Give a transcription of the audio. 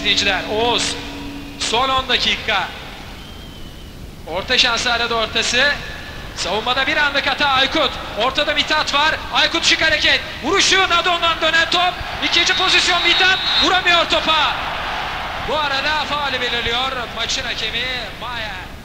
izleyiciler. Oğuz. Son 10 dakika. Orta şansı aradı ortası. Savunmada bir anlık hata Aykut. Ortada Mithat var. Aykut şık hareket. Vuruşu Nadon'dan dönen top. İkinci pozisyon Mithat. Vuramıyor topa. Bu arada faulü belirliyor maçın hakemi Mayer.